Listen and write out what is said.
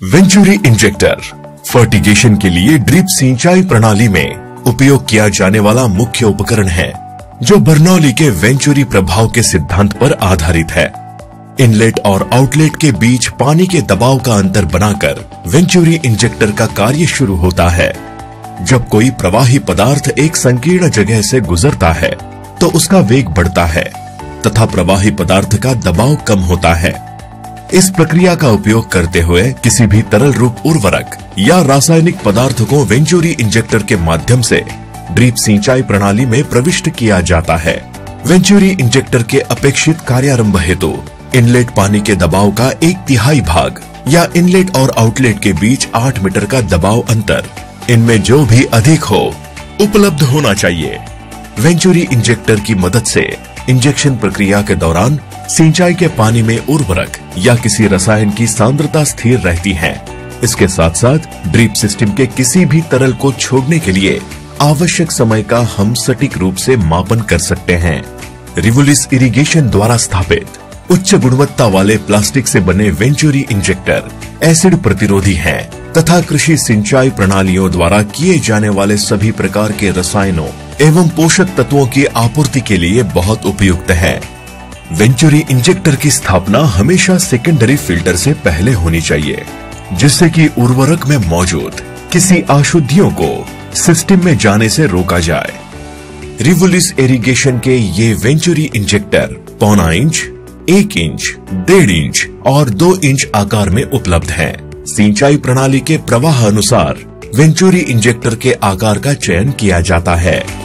Venturi injector fertigation के लिए drip सिंचाई प्रणाली में उपयोग किया जाने वाला मुख्य उपकरण है, जो बर्नौली के वेंचुरी प्रभाव के सिद्धांत पर आधारित है। इनलेट और आउटलेट के बीच पानी के दबाव का अंतर बनाकर वेंचुरी इंजेक्टर का कार्य शुरू होता है। जब कोई प्रवाही पदार्थ एक संकीर्ण जगह से गुजरता है तो उसका वेग बढ़ता है तथा प्रवाही पदार्थ का दबाव कम होता है। इस प्रक्रिया का उपयोग करते हुए किसी भी तरल रूप उर्वरक या रासायनिक पदार्थ को वेंचुरी इंजेक्टर के माध्यम से ड्रिप सिंचाई प्रणाली में प्रविष्ट किया जाता है। वेंचुरी इंजेक्टर के अपेक्षित कार्यारंभ हेतु इनलेट पानी के दबाव का 1/3 भाग या इनलेट और आउटलेट के बीच 8 मीटर का दबाव अंतर, इनमें जो भी अधिक हो, उपलब्ध होना चाहिए। वेंचुरी इंजेक्टर की मदद से इंजेक्शन प्रक्रिया के दौरान सिंचाई के पानी में उर्वरक या किसी रसायन की सांद्रता स्थिर रहती है। इसके साथ साथ ड्रिप सिस्टम के किसी भी तरल को छोड़ने के लिए आवश्यक समय का हम सटीक रूप से मापन कर सकते हैं। रिवोलिस इरिगेशन द्वारा स्थापित उच्च गुणवत्ता वाले प्लास्टिक से बने वेंचुरी इंजेक्टर एसिड प्रतिरोधी हैं तथा कृषि सिंचाई प्रणालियों द्वारा किए जाने वाले सभी प्रकार के रसायनों एवं पोषक तत्वों की आपूर्ति के लिए बहुत उपयुक्त है। वेंचुरी इंजेक्टर की स्थापना हमेशा सेकेंडरी फिल्टर से पहले होनी चाहिए, जिससे कि उर्वरक में मौजूद किसी अशुद्धियों को सिस्टम में जाने से रोका जाए। रिवोलिस इरिगेशन के ये venturi injector 0.25 inch, 1 inch, 1.5 inch और 2 इंच आकार में उपलब्ध हैं। सिंचाई प्रणाली के प्रवाह अनुसार वेंचुरी इंजेक्टर के आकार का चयन किया जाता है।